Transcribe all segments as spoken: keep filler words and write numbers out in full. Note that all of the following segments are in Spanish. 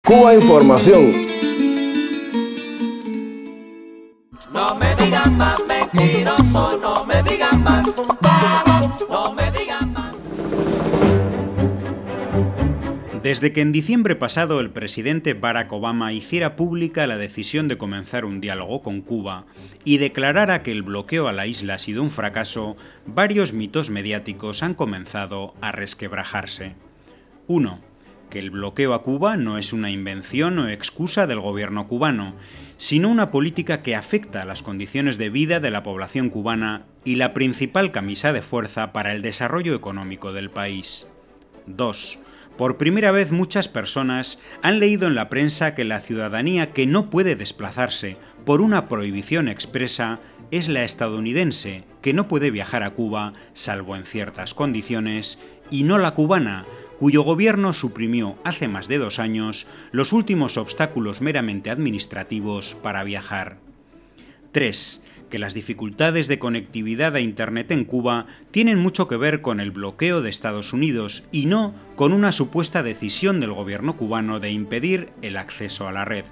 Cuba Información. No me digan más mentiroso, no me digan más, no me digan más. Desde que en diciembre pasado el presidente Barack Obama hiciera pública la decisión de comenzar un diálogo con Cuba y declarara que el bloqueo a la isla ha sido un fracaso, varios mitos mediáticos han comenzado a resquebrajarse. uno. Que el bloqueo a Cuba no es una invención o excusa del gobierno cubano, sino una política que afecta a las condiciones de vida de la población cubana y la principal camisa de fuerza para el desarrollo económico del país. dos. Por primera vez muchas personas han leído en la prensa que la ciudadanía que no puede desplazarse por una prohibición expresa es la estadounidense, que no puede viajar a Cuba salvo en ciertas condiciones, y no la cubana, cuyo gobierno suprimió hace más de dos años los últimos obstáculos meramente administrativos para viajar. tres. Que las dificultades de conectividad a Internet en Cuba tienen mucho que ver con el bloqueo de Estados Unidos y no con una supuesta decisión del gobierno cubano de impedir el acceso a la red.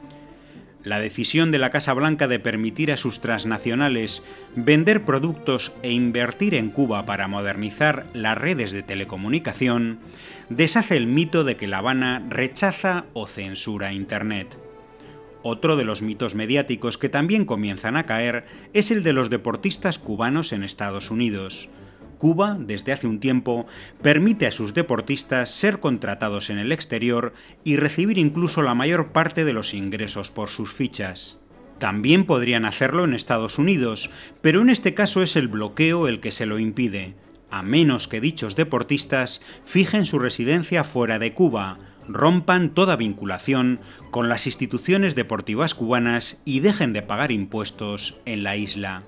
La decisión de la Casa Blanca de permitir a sus transnacionales vender productos e invertir en Cuba para modernizar las redes de telecomunicación deshace el mito de que La Habana rechaza o censura Internet. Otro de los mitos mediáticos que también comienzan a caer es el de los deportistas cubanos en Estados Unidos. Cuba, desde hace un tiempo, permite a sus deportistas ser contratados en el exterior y recibir incluso la mayor parte de los ingresos por sus fichas. También podrían hacerlo en Estados Unidos, pero en este caso es el bloqueo el que se lo impide, a menos que dichos deportistas fijen su residencia fuera de Cuba, rompan toda vinculación con las instituciones deportivas cubanas y dejen de pagar impuestos en la isla.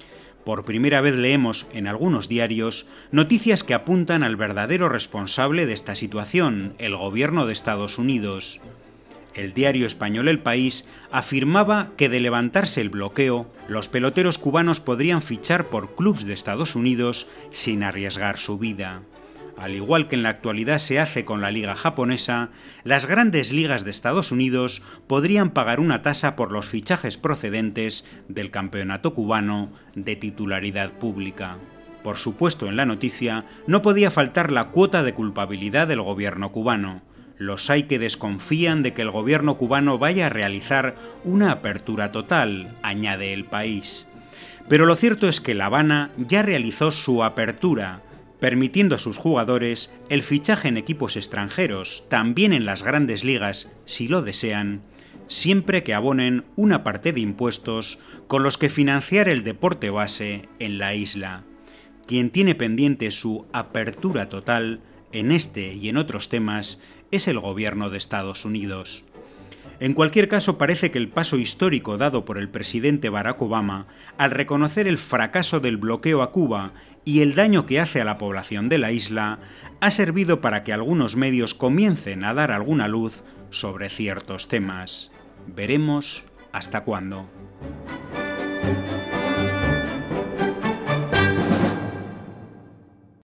Por primera vez leemos en algunos diarios noticias que apuntan al verdadero responsable de esta situación, el gobierno de Estados Unidos. El diario español El País afirmaba que de levantarse el bloqueo, los peloteros cubanos podrían fichar por clubes de Estados Unidos sin arriesgar su vida. Al igual que en la actualidad se hace con la liga japonesa, las grandes ligas de Estados Unidos podrían pagar una tasa por los fichajes procedentes del campeonato cubano de titularidad pública. Por supuesto, en la noticia no podía faltar la cuota de culpabilidad del gobierno cubano. Los hay que desconfían de que el gobierno cubano vaya a realizar una apertura total, añade El País. Pero lo cierto es que La Habana ya realizó su apertura, permitiendo a sus jugadores el fichaje en equipos extranjeros, también en las grandes ligas, si lo desean, siempre que abonen una parte de impuestos con los que financiar el deporte base en la isla. Quien tiene pendiente su apertura total en este y en otros temas es el gobierno de Estados Unidos. En cualquier caso, parece que el paso histórico dado por el presidente Barack Obama al reconocer el fracaso del bloqueo a Cuba y el daño que hace a la población de la isla ha servido para que algunos medios comiencen a dar alguna luz sobre ciertos temas. Veremos hasta cuándo.